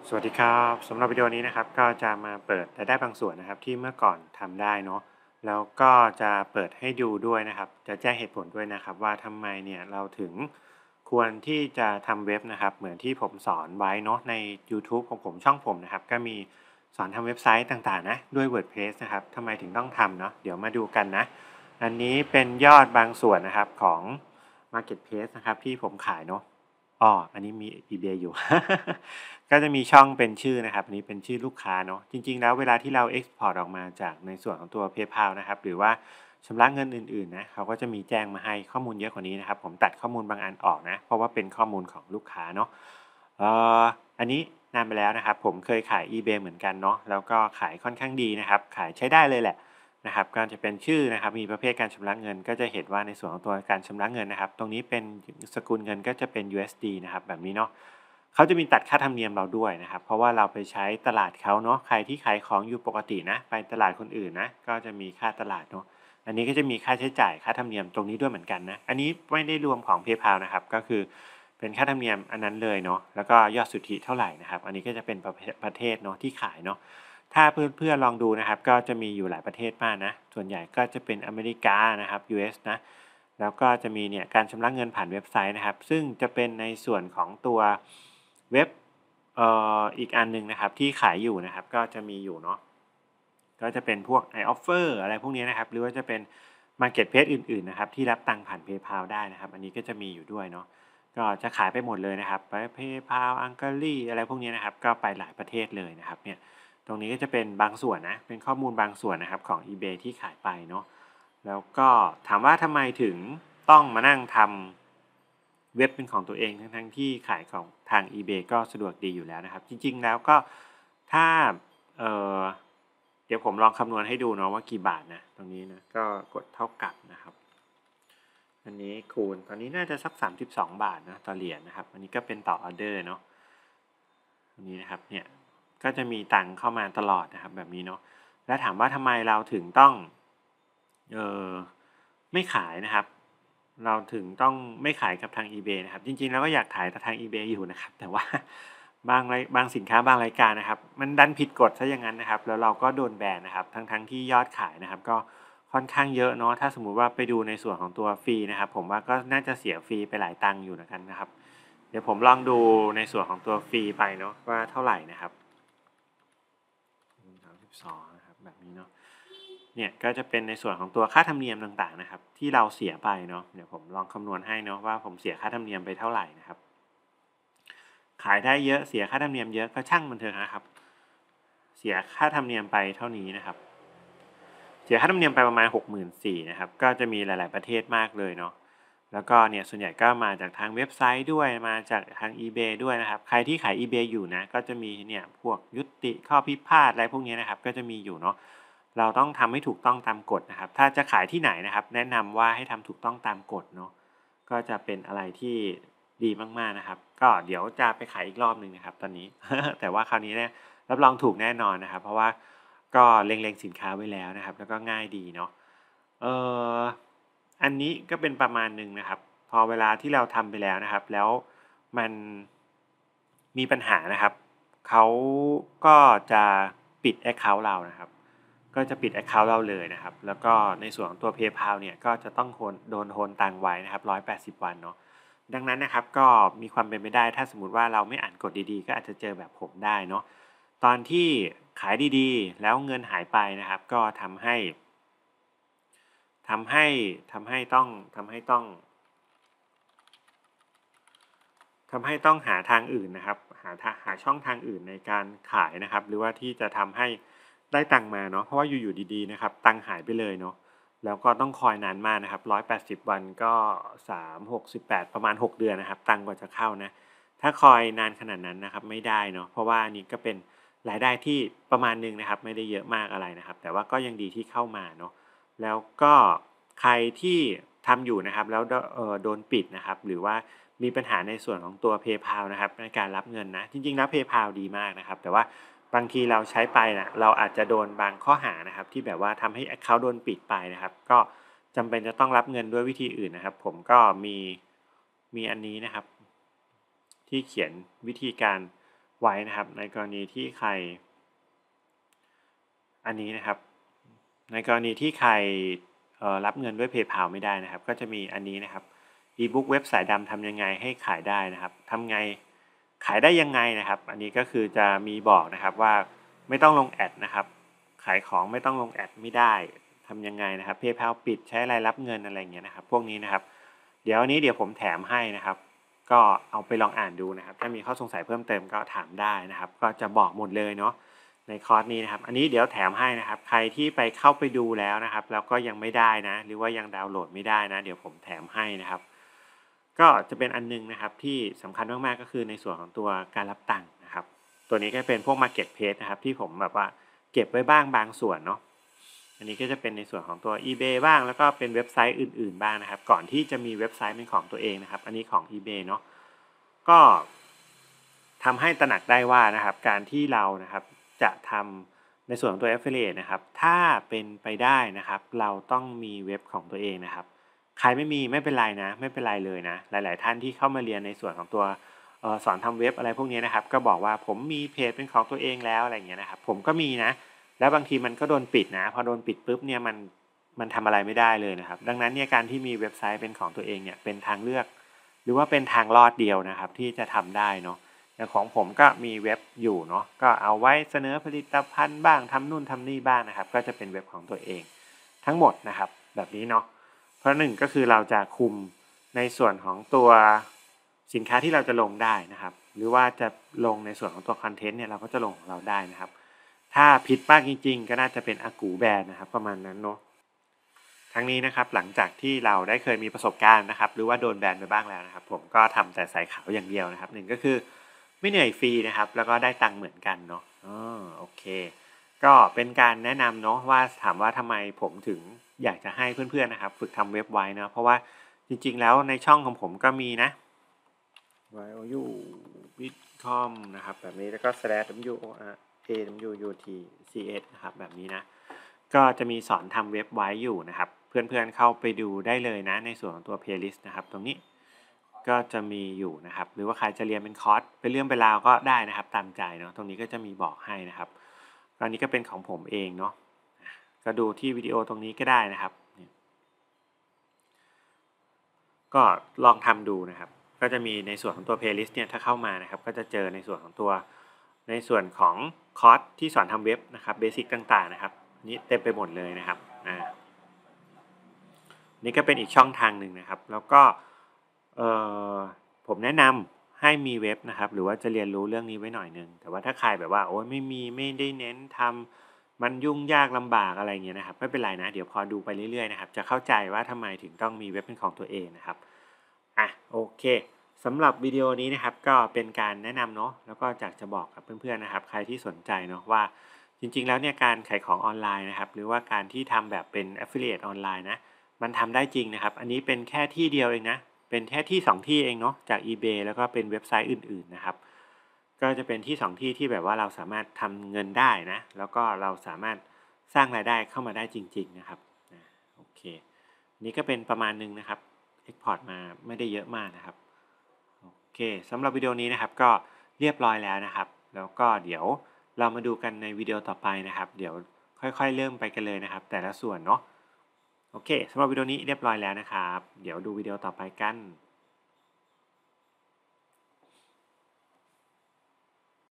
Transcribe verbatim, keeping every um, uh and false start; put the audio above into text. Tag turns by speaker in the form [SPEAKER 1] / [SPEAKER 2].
[SPEAKER 1] สวัสดีครับสำหรับวิดีโอนี้นะครับก็จะมาเปิดรายได้บางส่วนนะครับที่เมื่อก่อนทำได้เนาะแล้วก็จะเปิดให้ดูด้วยนะครับจะแจ้งเหตุผลด้วยนะครับว่าทำไมเนี่ยเราถึงควรที่จะทำเว็บนะครับเหมือนที่ผมสอนไว้เนาะในยูทูบของผมช่องผมนะครับก็มีสอนทำเว็บไซต์ต่างๆนะด้วย เวิร์ดเพรส นะครับทำไมถึงต้องทำเนาะเดี๋ยวมาดูกันนะอันนี้เป็นยอดบางส่วนนะครับของ มาร์เก็ตเพลส นะครับที่ผมขายเนาะ อ้ออันนี้มี อีเบย์ อยู่ ก็จะมีช่องเป็นชื่อนะครับอันนี้เป็นชื่อลูกค้าเนาะจริงๆแล้วเวลาที่เรา เอ็กซ์พอร์ต ออกมาจากในส่วนของตัว เพย์พาล นะครับหรือว่าชำระเงินอื่นๆนะเขาก็จะมีแจ้งมาให้ข้อมูลเยอะกว่านี้นะครับผมตัดข้อมูลบางอันออกนะเพราะว่าเป็นข้อมูลของลูกค้าเนาะเอ่ออันนี้นานไปแล้วนะครับผมเคยขาย อีเบย์ เหมือนกันเนาะแล้วก็ขายค่อนข้างดีนะครับขายใช้ได้เลยแหละนะครับก็จะเป็นชื่อนะครับมีประเภทการชำระเงินก็จะเห็นว่าในส่วนของตัวการชำระเงินนะครับตรงนี้เป็นสกุลเงินก็จะเป็น ยู เอส ดี นะครับแบบนี้เนาะ เขาจะมีตัดค่าธรรมเนียมเราด้วยนะครับเพราะว่าเราไปใช้ตลาดเขาเนาะใครที่ขายของอยู่ปกตินะไปตลาดคนอื่นนะก็จะมีค่าตลาดเนาะอันนี้ก็จะมีค่าใช้จ่ายค่าธรรมเนียมตรงนี้ด้วยเหมือนกันนะอันนี้ไม่ได้รวมของ เพย์พาล นะครับก็คือเป็นค่าธรรมเนียมอันนั้นเลยเนาะแล้วก็ยอดสุทธิเท่าไหร่นะครับอันนี้ก็จะเป็นประเภทประเทศเนาะที่ขายเนาะถ้าเพื่อนๆลองดูนะครับก็จะมีอยู่หลายประเทศมากนะส่วนใหญ่ก็จะเป็นอเมริกานะครับ ยู เอส นะแล้วก็จะมีเนี่ยการชำระเงินผ่านเว็บไซต์นะครับซึ่งจะเป็นในส่วนของตัวเว็บ เอ่ออีกอันหนึ่งนะครับที่ขายอยู่นะครับก็จะมีอยู่เนาะก็จะเป็นพวก ไอ ออฟเฟอร์ อะไรพวกนี้นะครับหรือว่าจะเป็น มาร์เก็ตเพลส อื่นๆนะครับที่รับตังค์ผ่าน เพย์พาล ได้นะครับอันนี้ก็จะมีอยู่ด้วยเนาะก็จะขายไปหมดเลยนะครับไป เพย์พาล Hungary อะไรพวกนี้นะครับก็ไปหลายประเทศเลยนะครับเนี่ยตรงนี้ก็จะเป็นบางส่วนนะเป็นข้อมูลบางส่วนนะครับของ อีเบย์ ที่ขายไปเนาะแล้วก็ถามว่าทำไมถึงต้องมานั่งทำ เว็บเป็นของตัวเองทั้งๆที่ขายของทาง อีเบย์ ก็สะดวกดีอยู่แล้วนะครับจริงๆแล้วก็ถ้าเอ่อเดี๋ยวผมลองคำนวณให้ดูเนาะว่ากี่บาทนะตรงนี้นะก็กดเท่ากับนะครับอันนี้คูณตอนนี้น่าจะสักสามสิบสองบาทนะต่อเหรียญนะครับอันนี้ก็เป็นต่อออเดอร์เนาะอันนี้นะครับเนี่ยก็จะมีตังค์เข้ามาตลอดนะครับแบบนี้เนาะแล้วถามว่าทำไมเราถึงต้องเอ่อไม่ขายนะครับ เราถึงต้องไม่ขายกับทาง อีเบย์ นะครับจริงๆแล้วก็อยากขายกับทาง อีเบย์ อยู่นะครับแต่ว่าบางรายบางสินค้าบางรายการนะครับมันดันผิดกฎซะอย่างนั้นนะครับแล้วเราก็โดนแบนนะครับทั้งๆที่ยอดขายนะครับก็ค่อนข้างเยอะเนาะถ้าสมมุติว่าไปดูในส่วนของตัวฟรีนะครับผมว่าก็น่าจะเสียฟรีไปหลายตังค์อยู่เหมือนกันนะครับเดี๋ยวผมลองดูในส่วนของตัวฟรีไปเนาะว่าเท่าไหร่นะครับสามสิบสองนะครับแบบนี้เนาะ เนี่ยก็จะเป็นในส่วนของตัวค่าธรรมเนียมต่างๆนะครับที่เราเสียไปเนาะเดี๋ยวผมลองคำนวณให้เนาะว่าผมเสียค่าธรรมเนียมไปเท่าไหร่นะครับขายได้เยอะเสียค่าธรรมเนียมเยอะก็ช่างมันเถอะนะครับเสียค่าธรรมเนียมไปเท่านี้นะครับเสียค่าธรรมเนียมไปประมาณ หกหมื่นสี่พัน นะครับก็จะมีหลายๆประเทศมากเลยเนาะแล้วก็เนี่ยส่วนใหญ่ก็มาจากทางเว็บไซต์ด้วยมาจากทาง อีเบย์ ด้วยนะครับใครที่ขาย อีเบย์ อยู่นะก็จะมีเนี่ยพวกยุติข้อพิพาทอะไรพวกนี้นะครับก็จะมีอยู่เนาะ เราต้องทำให้ถูกต้องตามกฎนะครับถ้าจะขายที่ไหนนะครับแนะนำว่าให้ทำถูกต้องตามกฎเนาะก็จะเป็นอะไรที่ดีมากๆนะครับก็เดี๋ยวจะไปขายอีกรอบหนึ่งนะครับตอนนี้ แต่ว่าคราวนี้เนี่ยรับรองถูกแน่นอนนะครับเพราะว่าก็เล็งๆสินค้าไว้แล้วนะครับแล้วก็ง่ายดีเนาะเอ่ออันนี้ก็เป็นประมาณหนึ่งนะครับพอเวลาที่เราทำไปแล้วนะครับแล้วมันมีปัญหานะครับเขาก็จะปิด แอคเคาน์ต์ เรานะครับ ก็จะปิด แอคเคาน์ต์ เราเลยนะครับแล้วก็ในส่วนของตัว เพย์พาล เนี่ยก็จะต้องโอนโดนโอนตังค์ไว้นะครับหนึ่งร้อยแปดสิบวันเนาะดังนั้นนะครับก็มีความเป็นไปได้ถ้าสมมุติว่าเราไม่อ่านกฎดีๆก็อาจจะเจอแบบผมได้เนาะตอนที่ขายดีๆแล้วเงินหายไปนะครับก็ทำให้ทำให้ทำให้ต้องทำให้ต้อง ทำให้ต้องหาทางอื่นนะครับหาหาช่องทางอื่นในการขายนะครับหรือว่าที่จะทำให้ได้ตังค์มาเนาะเพราะว่าอยู่ๆดีๆนะครับตังค์หายไปเลยเนาะแล้วก็ต้องคอยนานมากนะครับหนึ่งร้อยแปดสิบวันก็สาม หก สิบแปดประมาณหกเดือนนะครับตังค์กว่าจะเข้านะถ้าคอยนานขนาดนั้นนะครับไม่ได้เนาะเพราะว่านี่ก็เป็นรายได้ที่ประมาณหนึ่งนะครับไม่ได้เยอะมากอะไรนะครับแต่ว่าก็ยังดีที่เข้ามาเนาะแล้วก็ใครที่ทำอยู่นะครับแล้วเอ่อโดนปิดนะครับหรือว่า มีปัญหาในส่วนของตัว เพย์พาล นะครับในการรับเงินนะจริงๆแล้ว เพย์พาล ดีมากนะครับแต่ว่าบางทีเราใช้ไปนะเราอาจจะโดนบางข้อหานะครับที่แบบว่าทำให้ แอคเคาน์ต์ โดนปิดไปนะครับก็จำเป็นจะต้องรับเงินด้วยวิธีอื่นนะครับผมก็มีมีอันนี้นะครับที่เขียนวิธีการไว้นะครับในกรณีที่ใครอันนี้นะครับในกรณีที่ใครรับเงินด้วย PayPal ไม่ได้นะครับก็จะมีอันนี้นะครับ e-book เว็บสายดำทำยังไงให้ขายได้นะครับทำไงขายได้ยังไงนะครับอันนี้ก็คือจะมีบอกนะครับว่าไม่ต้องลงแอดนะครับขายของไม่ต้องลงแอดไม่ได้ทำยังไงนะครับ PayPal ปิดใช้อะไรรับเงินอะไรเงี้ยนะครับพวกนี้นะครับเดี๋ยวนี้เดี๋ยวผมแถมให้นะครับก็เอาไปลองอ่านดูนะครับถ้ามีข้อสงสัยเพิ่มเติมก็ถามได้นะครับก็จะบอกหมดเลยเนาะในคอร์สนี้นะครับอันนี้เดี๋ยวแถมให้นะครับใครที่ไปเข้าไปดูแล้วนะครับแล้วก็ยังไม่ได้นะหรือว่ายังดาวน์โหลดไม่ได้นะเดี๋ยวผมแถมให้นะครับก็จะเป็นอันนึงนะครับที่สำคัญมากๆก็คือในส่วนของตัวการรับตังค์นะครับตัวนี้ก็เป็นพวก Marketplace นะครับที่ผมแบบว่าเก็บไว้บ้างบางส่วนเนาะอันนี้ก็จะเป็นในส่วนของตัว eBay บ้างแล้วก็เป็นเว็บไซต์อื่นๆบ้างนะครับก่อนที่จะมีเว็บไซต์เป็นของตัวเองนะครับอันนี้ของ eBay เนาะก็ทำให้ตระหนักได้ว่านะครับการที่เรานะครับจะทำในส่วนของตัว Affiliate นะครับถ้าเป็นไปได้นะครับเราต้องมีเว็บของตัวเองนะครับใครไม่มีไม่เป็นไรนะไม่เป็นไรเลยนะหลายๆท่านที่เข้ามาเรียนในส่วนของตัวเอ่อสอนทำเว็บอะไรพวกนี้นะครับก็บอกว่าผมมีเพจเป็นของตัวเองแล้วอะไรอย่างเงี้ยนะครับผมก็มีนะแล้วบางทีมันก็โดนปิดนะพอโดนปิดปุ๊บเนี่ยมันมันทำอะไรไม่ได้เลยนะครับดังนั้นเนี่ยการที่มีเว็บไซต์เป็นของตัวเองเนี่ยเป็นทางเลือกหรือว่าเป็นทางรอดเดียวนะครับที่จะทำได้เนาะอย่างของผมก็มีเว็บอยู่เนาะก็เอาไว้เสนอผลิตภัณฑ์บ้างทำนู่นทำนี่บ้างนะครับก็จะเป็นเว็บของตัวเองทั้งหมดนะครับแบบนี้เนาะเพราะหนึ่งก็คือเราจะคุมในส่วนของตัวสินค้าที่เราจะลงได้นะครับหรือว่าจะลงในส่วนของตัวคอนเทนต์เนี่ยเราก็จะลงของเราได้นะครับถ้าผิดมากจริงๆก็น่าจะเป็นอากูแบนนะครับประมาณนั้นเนาะทั้งนี้นะครับหลังจากที่เราได้เคยมีประสบการณ์นะครับหรือว่าโดนแบนไปบ้างแล้วนะครับผมก็ทำแต่สายขาวอย่างเดียวนะครับหนึ่งก็คือไม่เหนื่อยฟรีนะครับแล้วก็ได้ตังค์เหมือนกันเนาะอ๋อโอเคก็เป็นการแนะนำเนาะว่าถามว่าทำไมผมถึงอยากจะให้เพื่อนๆนะครับฝึกทำเว็บไว้นะเพราะว่าจริงๆแล้วในช่องของผมก็มีนะ you bitcom นะครับแบบนี้แล้วก็ slash w o r a w u t c s นะครับแบบนี้นะก็จะมีสอนทำเว็บไว้อยู่นะครับเพื่อนๆเข้าไปดูได้เลยนะในส่วนของตัว playlist นะครับตรงนี้ก็จะมีอยู่นะครับหรือว่าใครจะเรียนเป็นคอร์สเป็นเรื่องเป็นราวก็ได้นะครับตามใจเนาะตรงนี้ก็จะมีบอกให้นะครับตอนนี้ก็เป็นของผมเองเนาะก็ดูที่วิดีโอตรงนี้ก็ได้นะครับก็ลองทำดูนะครับก็จะมีในส่วนของตัว playlist เนี่ยถ้าเข้ามานะครับก็จะเจอในส่วนของตัวในส่วนของคอร์สที่สอนทำเว็บนะครับเบสิกต่างๆนะครับนี่เต็มไปหมดเลยนะครับอ่านี่ก็เป็นอีกช่องทางหนึ่งนะครับแล้วก็เอ่อผมแนะนำให้มีเว็บนะครับหรือว่าจะเรียนรู้เรื่องนี้ไว้หน่อยนึงแต่ว่าถ้าใครแบบว่าโอ้ยไม่มีไม่ได้เน้นทำมันยุ่งยากลำบากอะไรเงี้ยนะครับไม่เป็นไรนะเดี๋ยวพอดูไปเรื่อยๆนะครับจะเข้าใจว่าทำไมถึงต้องมีเว็บเป็นของตัวเองนะครับอ่ะโอเคสำหรับวิดีโอนี้นะครับก็เป็นการแนะนำเนาะแล้วก็อยากจะบอกกับเพื่อนๆนะครับใครที่สนใจเนาะว่าจริงๆแล้วเนี่ยการขายของออนไลน์นะครับหรือว่าการที่ทำแบบเป็น Affiliate ออนไลน์นะมันทำได้จริงนะครับอันนี้เป็นแค่ที่เดียวเองนะเป็นแค่ที่สองที่เองเนาะจาก eBay แล้วก็เป็นเว็บไซต์อื่นๆนะครับก็จะเป็นที่สองที่ที่แบบว่าเราสามารถทำเงินได้นะแล้วก็เราสามารถสร้างรายได้เข้ามาได้จริงๆนะครับโอเคนี่ก็เป็นประมาณนึงนะครับ Export มาไม่ได้เยอะมากนะครับโอเคสำหรับวิดีโอนี้นะครับก็เรียบร้อยแล้วนะครับแล้วก็เดี๋ยวเรามาดูกันในวิดีโอต่อไปนะครับเดี๋ยวค่อยๆเริ่มไปกันเลยนะครับแต่ละส่วนเนาะโอเคสำหรับวิดีโอนี้เรียบร้อยแล้วนะครับเดี๋ยวดูวิดีโอต่อไปกัน